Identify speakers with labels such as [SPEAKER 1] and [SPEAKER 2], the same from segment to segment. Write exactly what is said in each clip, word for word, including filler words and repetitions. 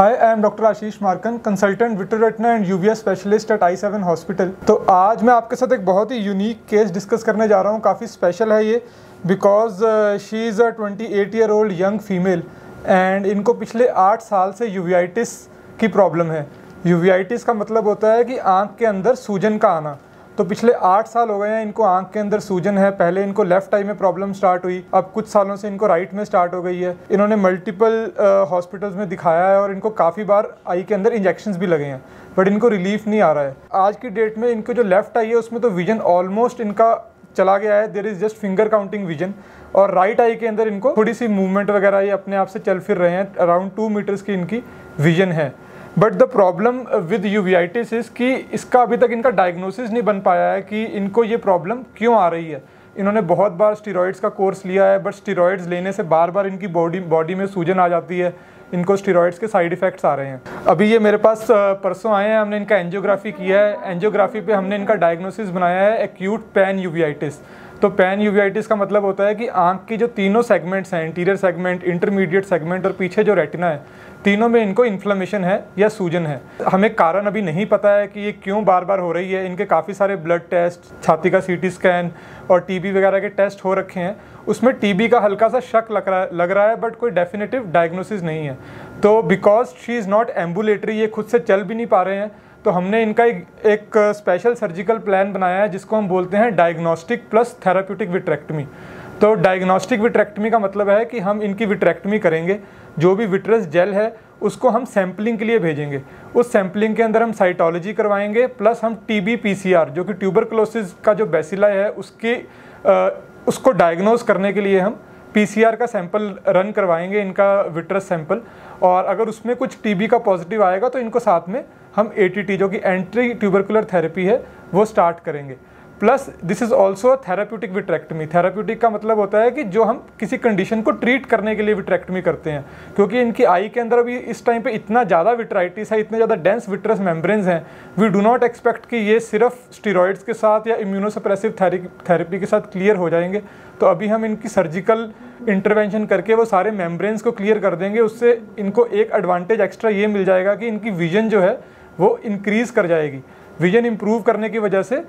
[SPEAKER 1] Hi, I am doctor Ashish Markan, consultant vitreo retina and UVS specialist at eye seven hospital. तो आज मैं आपके साथ एक बहुत ही यूनिक केस डिस्कस करने जा रहा हूँ। काफ़ी स्पेशल है ये because she is a twenty eight year old young female and इनको पिछले आठ साल से यूवीआइटिस की प्रॉब्लम है। यूवीआइटिस का मतलब होता है कि आँख के अंदर सूजन का आना। तो पिछले आठ साल हो गए हैं इनको आंख के अंदर सूजन है। पहले इनको लेफ्ट आई में प्रॉब्लम स्टार्ट हुई, अब कुछ सालों से इनको राइट में स्टार्ट हो गई है। इन्होंने मल्टीपल हॉस्पिटल्स में दिखाया है और इनको काफ़ी बार आई के अंदर इंजेक्शंस भी लगे हैं, बट इनको रिलीफ नहीं आ रहा है। आज की डेट में इनको जो लेफ्ट आई है उसमें तो विजन ऑलमोस्ट इनका चला गया है, there is just finger counting vision. और राइट आई के अंदर इनको थोड़ी सी मूवमेंट वगैरह ये अपने आप से चल फिर रहे हैं। अराउंड टू मीटर्स की इनकी विजन है। But the problem with uveitis is कि इसका अभी तक इनका डायग्नोसिस नहीं बन पाया है कि इनको ये प्रॉब्लम क्यों आ रही है। इन्होंने बहुत बार स्टीरॉइड्स का कोर्स लिया है, बट स्टीरॉइड्स लेने से बार बार इनकी बॉडी बॉडी में सूजन आ जाती है। इनको स्टीरॉइड्स के साइड इफ़ेक्ट्स आ रहे हैं। अभी ये मेरे पास परसों आए हैं, हमने इनका एंजियोग्राफी किया है। एंजियोग्राफी पे हमने इनका डायग्नोसिस बनाया है एक्यूट पैन यूवीआइटिस। तो पैन यूवीआइटिस का मतलब होता है कि आँख की जो तीनों सेगमेंट्स हैं, इंटीरियर सेगमेंट, इंटरमीडिएट सेगमेंट और पीछे जो रेटिना है, तीनों में इनको इन्फ्लेमेशन है या सूजन है। हमें कारण अभी नहीं पता है कि ये क्यों बार बार हो रही है। इनके काफ़ी सारे ब्लड टेस्ट, छाती का सीटी स्कैन और टीबी वगैरह के टेस्ट हो रखे हैं। उसमें टीबी का हल्का सा शक लग रहा है लग रहा है बट कोई डेफिनेटिव डायग्नोसिस नहीं है। तो because she is not ambulatory, ये खुद से चल भी नहीं पा रहे हैं, तो हमने इनका एक, एक स्पेशल सर्जिकल प्लान बनाया है जिसको हम बोलते हैं डायग्नोस्टिक प्लस थेराप्यूटिक विट्रेक्टमी। तो डायग्नोस्टिक विट्रेक्टमी का मतलब है कि हम इनकी विट्रेक्टमी करेंगे, जो भी विट्रस जेल है उसको हम सैम्पलिंग के लिए भेजेंगे। उस सैम्पलिंग के अंदर हम साइटोलॉजी करवाएंगे, प्लस हम टीबी पीसीआर जो कि ट्यूबरकुलोसिस का जो बैसिला है उसके आ, उसको डायग्नोज करने के लिए हम पीसीआर का सैंपल रन करवाएंगे, इनका विट्रस सैंपल। और अगर उसमें कुछ टीबी का पॉजिटिव आएगा तो इनको साथ में हम एटीटी जो कि एंट्री ट्यूबरकुलर थेरेपी है वो स्टार्ट करेंगे। Plus this is also therapeutic vitrectomy. Therapeutic का मतलब होता है कि जो हम किसी कंडीशन को ट्रीट करने के लिए विट्रेक्टमी करते हैं, क्योंकि इनकी आई के अंदर अभी इस टाइम पे इतना ज़्यादा विट्राइटिस है, इतने ज़्यादा डेंस विट्रस मेम्ब्रेन्स हैं। वी डू नॉट एक्सपेक्ट कि ये सिर्फ स्टीरॉइड्स के साथ या इम्यूनोसप्रेसिव थेरेपी के साथ क्लियर हो जाएंगे। तो अभी हम इनकी सर्जिकल इंटरवेंशन करके वो सारे मेम्ब्रेन्स को क्लियर कर देंगे। उससे इनको एक एडवांटेज एक्स्ट्रा ये मिल जाएगा कि इनकी विजन जो है वो इंक्रीज़ कर जाएगी। विजन इंप्रूव करने की वजह से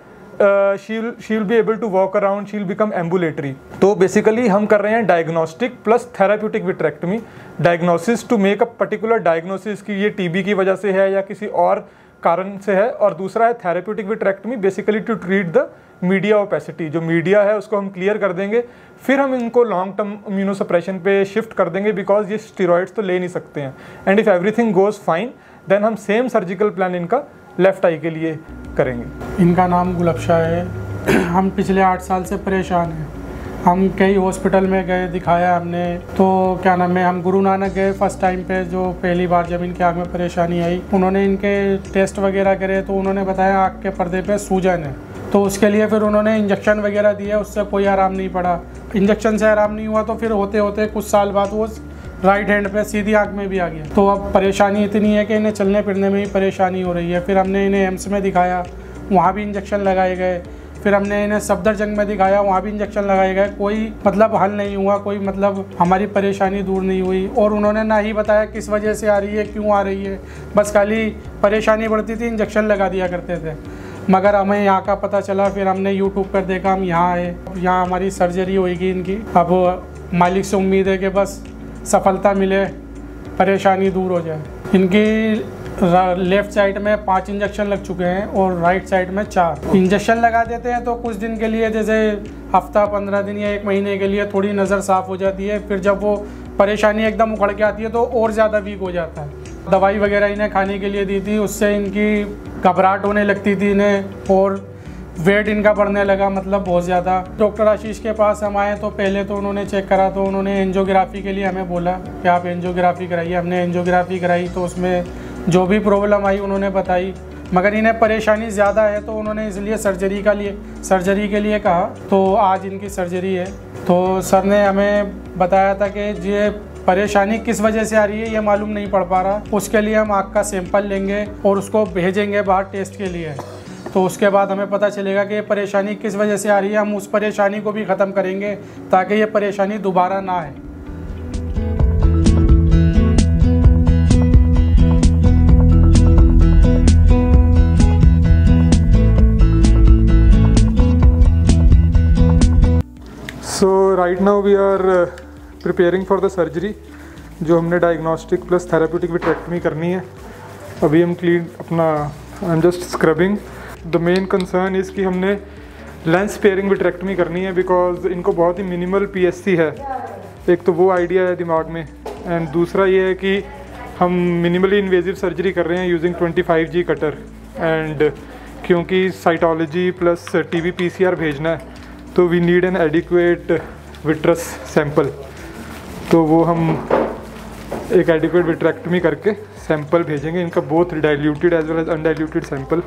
[SPEAKER 1] she'll she'll be able to walk around, she'll become ambulatory. तो बेसिकली हम कर रहे हैं diagnostic plus therapeutic vitrectomy. Diagnosis to make a particular diagnosis कि ये टीबी की वजह से है या किसी और कारण से है, और दूसरा है therapeutic vitrectomy basically to treat the media opacity. जो मीडिया है उसको हम क्लियर कर देंगे, फिर हम इनको लॉन्ग टर्म इम्यूनोसप्रेशन पे शिफ्ट कर देंगे बिकॉज ये स्टीरॉइड्स तो ले नहीं सकते हैं। And if everything goes fine then हम सेम सर्जिकल प्लान इनका लेफ्ट आई के लिए करेंगे।
[SPEAKER 2] इनका नाम गुलबशा है। हम पिछले आठ साल से परेशान हैं। हम कई हॉस्पिटल में गए, दिखाया हमने, तो क्या नाम है, हम गुरु नानक गए फर्स्ट टाइम पे, जो पहली बार जब इनके आँख में परेशानी आई उन्होंने इनके टेस्ट वगैरह करे तो उन्होंने बताया आँख के पर्दे पे सूजन है। तो उसके लिए फिर उन्होंने इंजेक्शन वगैरह दिया, उससे कोई आराम नहीं पड़ा। इंजेक्शन से आराम नहीं हुआ तो फिर होते होते कुछ साल बाद वो राइट हैंड पे सीधी आंख में भी आ गया। तो अब परेशानी इतनी है कि इन्हें चलने फिरने में भी परेशानी हो रही है। फिर हमने इन्हें एम्स में दिखाया, वहाँ भी इंजेक्शन लगाए गए। फिर हमने इन्हें सफदरजंग में दिखाया, वहाँ भी इंजेक्शन लगाए गए। कोई मतलब हल नहीं हुआ, कोई मतलब हमारी परेशानी दूर नहीं हुई। और उन्होंने ना ही बताया किस वजह से आ रही है, क्यों आ रही है, बस खाली परेशानी बढ़ती थी, इंजेक्शन लगा दिया करते थे। मगर हमें यहाँ का पता चला, फिर हमने यूट्यूब पर देखा, हम यहाँ आए, यहाँ हमारी सर्जरी होगी इनकी। अब मालिक से उम्मीद है कि बस सफलता मिले, परेशानी दूर हो जाए। इनकी लेफ़्ट साइड में पांच इंजेक्शन लग चुके हैं और राइट साइड में चार। इंजेक्शन लगा देते हैं तो कुछ दिन के लिए, जैसे हफ्ता पंद्रह दिन या एक महीने के लिए थोड़ी नज़र साफ़ हो जाती है। फिर जब वो परेशानी एकदम उखड़ के आती है तो और ज़्यादा वीक हो जाता है। दवाई वगैरह इन्हें खाने के लिए दी थी, उससे इनकी घबराहट होने लगती थी इन्हें, और वेट इनका बढ़ने लगा, मतलब बहुत ज़्यादा। डॉक्टर आशीष के पास हम आए तो पहले तो उन्होंने चेक करा, तो उन्होंने एंजियोग्राफी के लिए हमें बोला कि आप एंजियोग्राफी कराइए। हमने एंजियोग्राफी कराई तो उसमें जो भी प्रॉब्लम आई उन्होंने बताई, मगर इन्हें परेशानी ज़्यादा है तो उन्होंने इसलिए सर्जरी का लिए सर्जरी के लिए कहा। तो आज इनकी सर्जरी है। तो सर ने हमें बताया था कि ये परेशानी किस वजह से आ रही है ये मालूम नहीं पड़ पा रहा, उसके लिए हम आँख का सैंपल लेंगे और उसको भेजेंगे बाहर टेस्ट के लिए। तो उसके बाद हमें पता चलेगा कि ये परेशानी किस वजह से आ रही है। हम उस परेशानी को भी ख़त्म करेंगे ताकि ये परेशानी दोबारा ना आए।
[SPEAKER 1] Right now we are preparing for the surgery, जो हमने डायग्नोस्टिक प्लस थेराप्यूटिक विट्रेक्टमी करनी है। अभी हम क्लीन अपना I am just scrubbing. The main concern is कि हमने लेंस स्पेयरिंग विट्रेक्टमी करनी है बिकॉज इनको बहुत ही मिनिमल पीएससी है। एक तो वो आइडिया है दिमाग में, एंड दूसरा ये है कि हम मिनिमली इन्वेजिव सर्जरी कर रहे हैं using twenty five G cutter, and क्योंकि साइटोलॉजी प्लस टीवी पीसीआर भेजना है तो we need an adequate vitreous sample. तो वो हम एक एडिक्वेट विट्रेक्टमी करके सैंपल भेजेंगे, इनका both diluted as well as undiluted sample.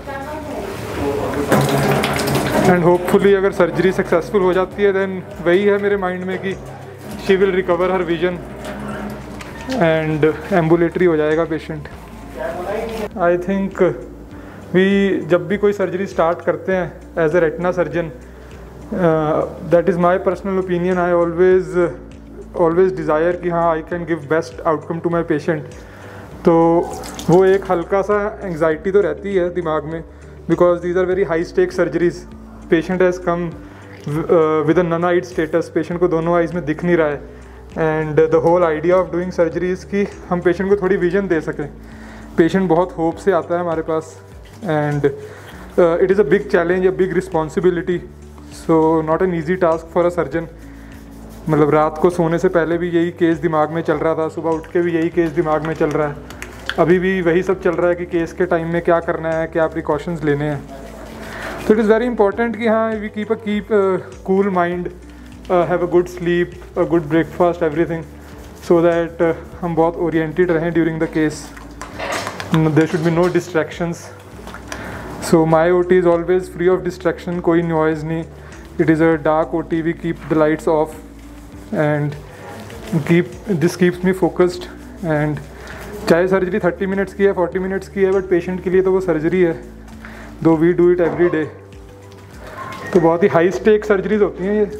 [SPEAKER 1] And hopefully अगर सर्जरी सक्सेसफुल हो जाती है देन वही है मेरे माइंड में कि she will recover her vision and ambulatory हो जाएगा पेशेंट। आई थिंक वी जब भी कोई सर्जरी स्टार्ट करते हैं as a retina surgeon, that is my personal opinion, I always always desire कि हाँ I can give best outcome to my patient. तो वो एक हल्का सा एंग्जाइटी तो रहती है दिमाग में because these are very high stake surgeries. Patient has come with a none eyed status, patient को दोनों आइज़ में दिख नहीं रहा है, and the whole idea of doing surgeries कि हम पेशेंट को थोड़ी विजन दे सकें। पेशेंट बहुत होप से आता है हमारे पास, and it is a big challenge, a big responsibility, so not an easy task for a surgeon. मतलब रात को सोने से पहले भी यही केस दिमाग में चल रहा था, सुबह उठ के भी यही केस दिमाग में चल रहा है, अभी भी वही सब चल रहा है कि केस के टाइम में क्या करना है, क्या प्रिकॉशंस लेने हैं। तो इट इज़ वेरी इंपॉर्टेंट कि हाँ we keep a keep cool mind, have a good sleep, a good breakfast, everything, so that हम बहुत ओरिएंटेड रहें during the case. There should be no distractions. So my O T is always free of distraction, कोई noise नहीं। It is a dark O T, we keep the lights off and keep this keeps me focused. And चाहे surgery thirty minutes की है, forty minutes की है, but patient के लिए तो वो सर्जरी है, though we do it every day बहुत ही हाई स्टेक सर्जरीज होती हैं ये।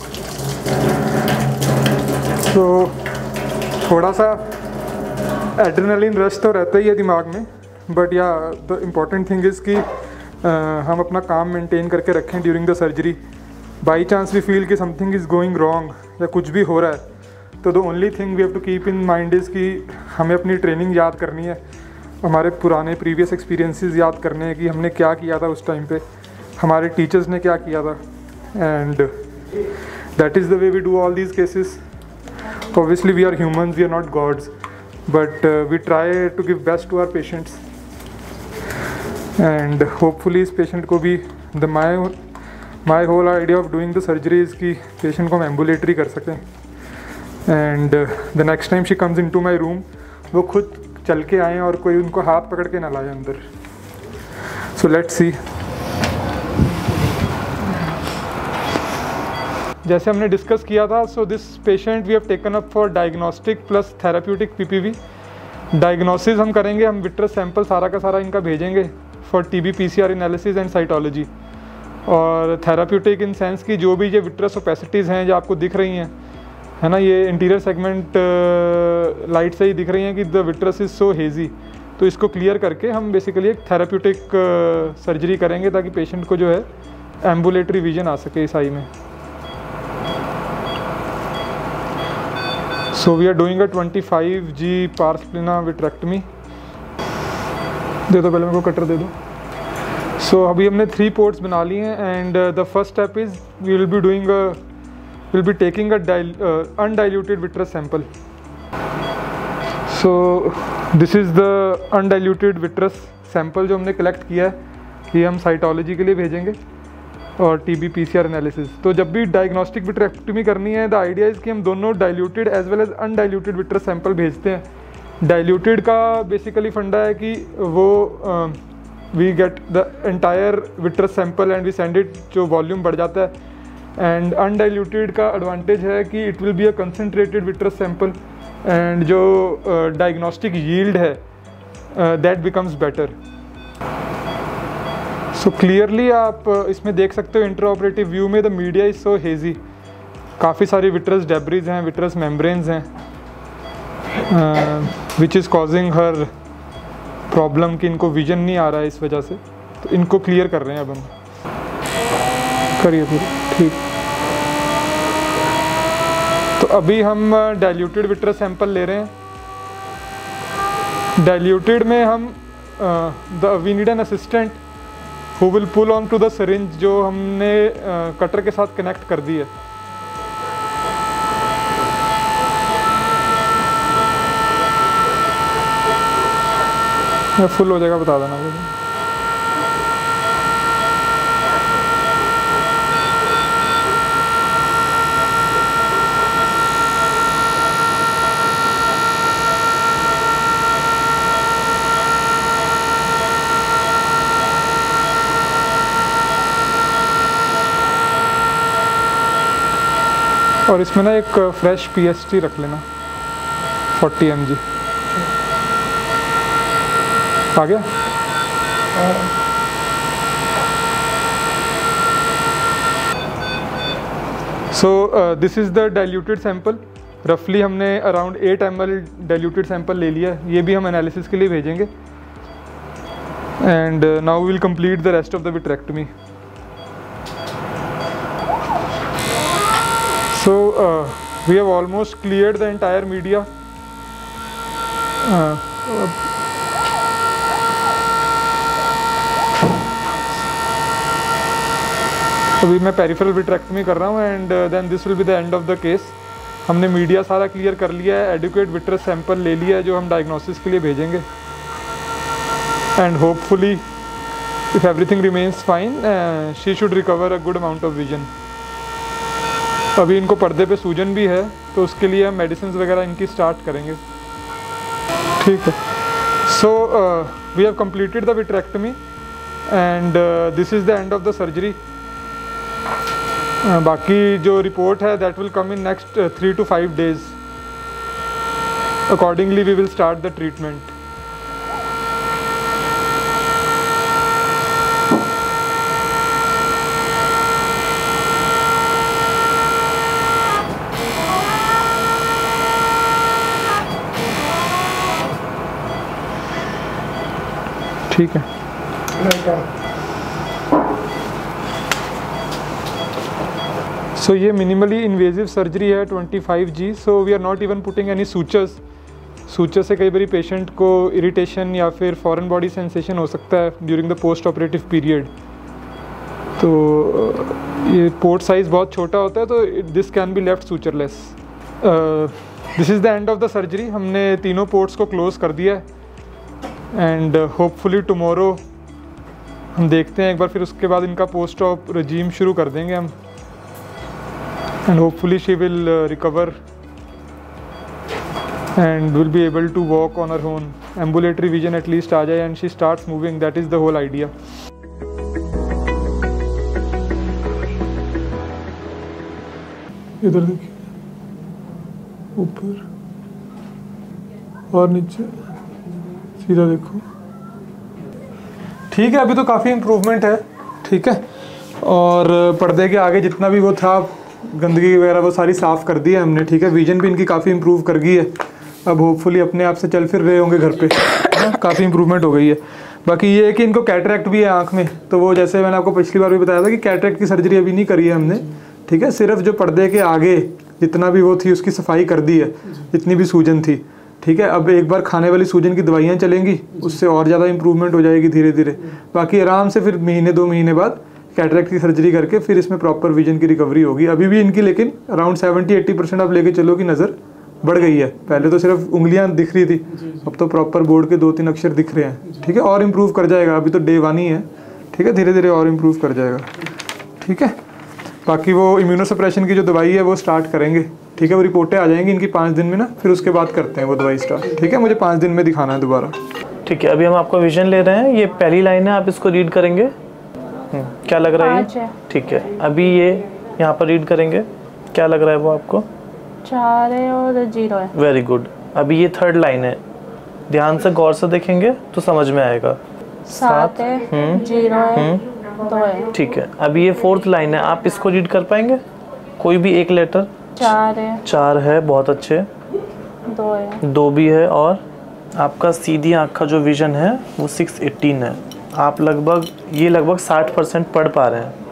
[SPEAKER 1] तो थोड़ा सा एड्रेनलिन रश तो रहता ही है दिमाग में, but yeah the important thing is कि uh, हम अपना काम मेंटेन करके रखें during the surgery. By chance we feel कि समथिंग इज़ गोइंग रॉन्ग या कुछ भी हो रहा है, तो the only thing we have to keep in mind is कि हमें अपनी ट्रेनिंग याद करनी है, हमारे पुराने प्रीवियस एक्सपीरियंसेस याद करने हैं कि हमने क्या किया था उस टाइम पे, हमारे टीचर्स ने क्या किया था, and that is the way we do all these cases. Obviously we are humans, we are not gods, but we try to give best to our patients, and hopefully इस patient को भी the my my whole idea of doing the surgery is कि patient को हम ambulatory कर सकें, and the next time she comes in to my room वो खुद चल के आएँ और कोई उनको हाथ पकड़ के ना लाए अंदर। So let's see. जैसे हमने डिस्कस किया था, so this patient we have taken up for diagnostic plus therapeutic PPV. Diagnosis हम करेंगे, हम विट्रस सैंपल सारा का सारा इनका भेजेंगे for TB PCR analysis and cytology. और थेराप्यूटिक इन सेंस की जो भी ये विट्रस ओपेसिटीज़ हैं जो आपको दिख रही हैं, है ना, ये इंटीरियर सेगमेंट लाइट से ही दिख रही हैं कि the vitreous is so hazy, तो इसको क्लियर करके हम बेसिकली एक थेराप्यूटिक सर्जरी करेंगे ताकि पेशेंट को जो है एम्बुलेटरी विजन आ सके इस आई में। So we are doing a twenty five G pars plana vitrectomy. दे दो, पहले मेरे को कटर दे दो। सो so, अभी हमने थ्री पोर्ट्स बना लिए हैं, and the first step is we will be doing will be taking a undiluted vitreous sample. So this is the undiluted vitreous sample जो हमने कलेक्ट किया है, कि हम साइटोलॉजी के लिए भेजेंगे और टीबी पीसीआर एनालिसिस। तो जब भी डायग्नोस्टिक विट्रेक्टमी करनी है, द आइडिया इज़ कि हम दोनों diluted as well as undiluted vitreous sample भेजते हैं। डाइल्यूटेड का बेसिकली फंडा है कि वो we get the entire vitreous sample and we send it, जो वॉल्यूम बढ़ जाता है। एंड अनडाइल्यूटेड का एडवांटेज है कि it will be a concentrated vitreous sample, and जो डायग्नोस्टिक यील्ड है that becomes better. So clearly आप इसमें देख सकते हो इंट्रा ऑपरेटिव व्यू में the media is so hazy, काफ़ी सारी विट्रस डेब्रीज हैं, विट्रस मेम्ब्रेन्स हैं, which is causing her problem कि इनको विजन नहीं आ रहा है इस वजह से। तो इनको क्लियर कर रहे हैं अब हम। करिए पूरी ठीक। अभी हम डाइल्यूटेड विट्रस सैंपल ले रहे हैं। डाइल्यूटेड में हम the we need an assistant who will pull on to the syringe जो हमने कटर uh, के साथ कनेक्ट कर दी है। फुल हो जाएगा बता देना मुझे। और इसमें ना एक फ्रेश पी एस टी रख लेना फोर्टी एम जी। आ गया। So this is the diluted sample. रफली हमने around eight M L diluted sample ले लिया है। ये भी हम एनालिसिस के लिए भेजेंगे। And now we will complete the rest of the vitrectomy. So uh, we have almost cleared the entire media. Uh, uh, अभी मैं पेरिफेरल विट्रेक्टमी कर रहा हूँ and then this will be the end of the case. हमने media सारा clear कर लिया है, एडिक्वेट विट्रस सैंपल ले लिया है जो हम डायग्नोसिस के लिए भेजेंगे। And hopefully if everything remains fine she should recover a good amount of vision. अभी इनको पर्दे पे सूजन भी है तो उसके लिए हम मेडिसिन वगैरह इनकी स्टार्ट करेंगे। ठीक है। So we have completed the vitrectomy and this is the end of the surgery. बाकी जो रिपोर्ट है that will come in next three to five days. Accordingly we will start the treatment. ठीक है। So so, ये minimally invasive surgery है twenty five G. So we are not even putting any sutures. Suture से कई बार patient को irritation या फिर foreign body sensation हो सकता है during the post operative period. तो ये पोर्ट साइज़ बहुत छोटा होता है तो this can be left sutureless. This is the end of the surgery. हमने तीनों पोर्ट्स को क्लोज कर दिया है एंड होपफुली टुमारो हम देखते हैं एक बार, फिर उसके बाद इनका पोस्ट ऑप रजीम शुरू कर देंगे हम। And hopefully she will recover and will be able to walk on her own. Ambulatory vision at least आ जाए and she starts moving. That is the whole idea. इधर देखिए, ऊपर और नीचे, सीधा देखो। ठीक है, अभी तो काफ़ी इम्प्रूवमेंट है। ठीक है। और पर्दे के आगे जितना भी वो था गंदगी वगैरह वो सारी साफ़ कर दी है हमने। ठीक है। विजन भी इनकी काफ़ी इम्प्रूव कर गई है। अब होपफुली अपने आप से चल फिर रहे होंगे घर पे। काफ़ी इम्प्रूवमेंट हो गई है। बाकी ये है कि इनको कैटरैक्ट भी है आँख में। तो वो जैसे मैंने आपको पिछली बार भी बताया था कि कैटरैक्ट की सर्जरी अभी नहीं करी है हमने। ठीक है। सिर्फ जो पर्दे के आगे जितना भी वो थी उसकी सफाई कर दी है, जितनी भी सूजन थी। ठीक है। अब एक बार खाने वाली सूजन की दवाइयाँ चलेंगी, उससे और ज़्यादा इम्प्रूवमेंट हो जाएगी धीरे धीरे। बाकी आराम से फिर महीने दो महीने बाद कैटरैक्ट की सर्जरी करके फिर इसमें प्रॉपर विजन की रिकवरी होगी। अभी भी इनकी लेकिन अराउंड सेवेंटी एट्टी परसेंट आप लेके चलो कि नज़र बढ़ गई है। पहले तो सिर्फ उंगलियां दिख रही थी, अब तो प्रॉपर बोर्ड के दो तीन अक्षर दिख रहे हैं। ठीक है। और इम्प्रूव कर जाएगा। अभी तो डे वन ही है। ठीक है। धीरे धीरे और इम्प्रूव कर जाएगा। ठीक है। बाकी वो इम्यूनोसप्रेशन की जो दवाई है वो स्टार्ट करेंगे। ठीक है। वो रिपोर्टें आ जाएंगी इनकी पाँच दिन में ना, फिर उसके बाद करते हैं वो दवाई स्टार्ट। ठीक है। मुझे पाँच दिन में दिखाना है दोबारा।
[SPEAKER 3] ठीक है। अभी हम आपका विजन ले रहे हैं। ये पहली लाइन है, आप इसको रीड करेंगे। क्या लग रहा है ये? ठीक है। अभी ये यहाँ पर रीड करेंगे, क्या लग रहा है वो आपको?
[SPEAKER 4] चार है और जीरो है।
[SPEAKER 3] Very good. अभी ये थर्ड लाइन है, ध्यान से गौर से देखेंगे तो समझ में आएगा।
[SPEAKER 4] सात है, जीरो है, दो है।
[SPEAKER 3] ठीक है। अभी ये फोर्थ लाइन है, आप इसको रीड कर पाएंगे? कोई भी एक लेटर।
[SPEAKER 4] चार है।
[SPEAKER 3] चार है, बहुत अच्छे।
[SPEAKER 4] दो है।
[SPEAKER 3] दो भी है। और आपका सीधी आँख का जो विजन है वो सिक्स एटीन है। आप लगभग ये लगभग साठ परसेंट पढ़ पा रहे हैं।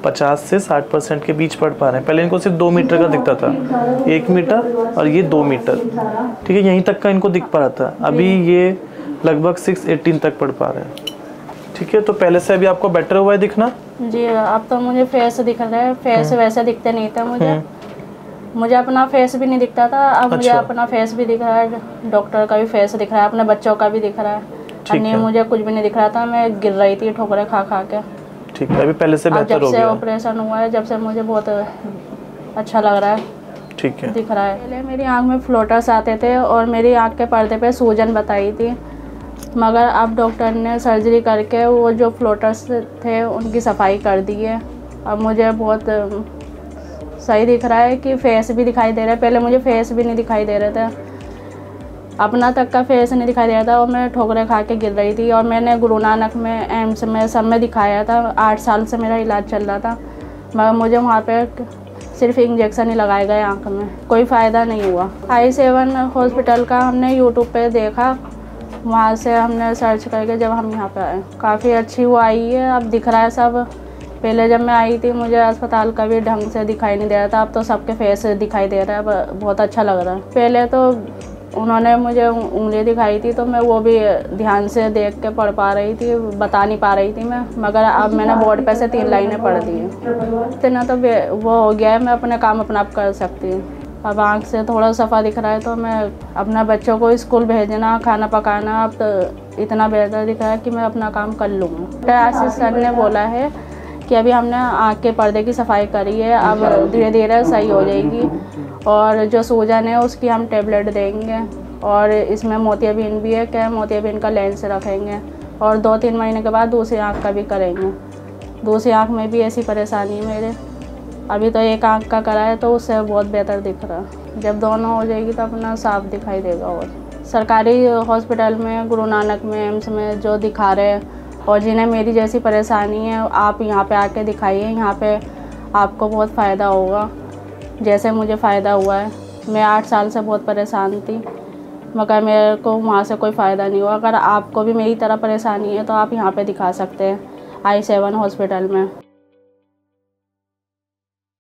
[SPEAKER 3] पचास से साठ परसेंट के बीच पढ़ पा रहे हैं। पहले इनको सिर्फ दो मीटर का दिखता था, एक मीटर और ये दो मीटर, ठीक है, यहीं तक का इनको दिख पा रहा था। अभी ये लगभग सिक्स एटीन तक पढ़ पा रहे हैं, ठीक है। तो पहले से अभी आपको बेटर हुआ है दिखना?
[SPEAKER 4] जी, अब तो मुझे फेस दिख रहा है, फेस वैसे दिखते नहीं था मुझे, मुझे अपना फेस भी नहीं दिखता था, अब अच्छा। मुझे अपना फेस भी दिख रहा है, डॉक्टर का भी फेस दिख रहा है, अपने बच्चों का भी दिख रहा है। अन्य मुझे कुछ भी नहीं दिख रहा था, मैं गिर रही थी ठोकरे खा खा के।
[SPEAKER 3] ठीक है, अभी पहले से बेहतर हो गया।
[SPEAKER 4] जब से ऑपरेशन हुआ है, जब से मुझे बहुत अच्छा लग रहा है,
[SPEAKER 3] ठीक है,
[SPEAKER 4] दिख रहा है। पहले मेरी आँख में फ्लोटर्स आते थे और मेरी आँख के पर्दे पे सूजन बताई थी, मगर अब डॉक्टर ने सर्जरी करके वो जो फ्लोटर्स थे उनकी सफाई कर दी है। अब मुझे बहुत सही दिख रहा है कि फेस भी दिखाई दे रहा है, पहले मुझे फेस भी नहीं दिखाई दे रहे थे, अपना तक का फेस नहीं दिखाई दे रहा था और मैं ठोकरे खा के गिर रही थी। और मैंने गुरु नानक में, एम्स में, सब में दिखाया था, आठ साल से मेरा इलाज चल रहा था, मगर मुझे वहाँ पे सिर्फ इंजेक्शन ही लगाए गए आँख में, कोई फ़ायदा नहीं हुआ। आई सेवन हॉस्पिटल का हमने यूट्यूब पे देखा, वहाँ से हमने सर्च करके जब हम यहाँ पे आए, काफ़ी अच्छी वो आई है, अब दिख रहा है सब। पहले जब मैं आई थी मुझे अस्पताल का भी ढंग से दिखाई नहीं दे रहा था, अब तो सबके फेस दिखाई दे रहा है, बहुत अच्छा लग रहा है। पहले तो उन्होंने मुझे उंगली दिखाई थी तो मैं वो भी ध्यान से देख के पढ़ पा रही थी, बता नहीं पा रही थी मैं, मगर अब मैंने बोर्ड पे से तीन लाइनें पढ़ दी हैं, इतना तो वो हो गया है, मैं अपने काम अपना आप कर सकती हूँ। अब आँख से थोड़ा सफ़ा दिख रहा है तो मैं अपना बच्चों को स्कूल भेजना, खाना पकाना, अब तो इतना बेहतर दिख रहा है कि मैं अपना काम कर लूँगा। आशीष सर ने बोला है कि अभी हमने आँख के पर्दे की सफाई करी है, अब धीरे धीरे सही हो जाएगी, और जो सूजन है उसकी हम टेबलेट देंगे, और इसमें मोतियाबिंद भी है, क्या मोतियाबिंद का लेंस रखेंगे, और दो तीन महीने के बाद दूसरी आँख का भी करेंगे। दूसरी आँख में भी ऐसी परेशानी है मेरे, अभी तो एक आँख का करा है तो उससे बहुत बेहतर दिख रहा है, जब दोनों हो जाएगी तो अपना साफ दिखाई देगा। और सरकारी हॉस्पिटल में, गुरु नानक में, एम्स में जो दिखा रहे हैं और जिन्हें मेरी जैसी परेशानी है, आप यहाँ पे आके दिखाइए, यहाँ पे आपको बहुत फ़ायदा होगा, जैसे मुझे फ़ायदा हुआ है। मैं आठ साल से बहुत परेशान थी, मगर मेरे को वहाँ से कोई फ़ायदा नहीं हुआ। अगर आपको भी मेरी तरह परेशानी है तो आप यहाँ पे दिखा सकते हैं आई सेवन हॉस्पिटल में।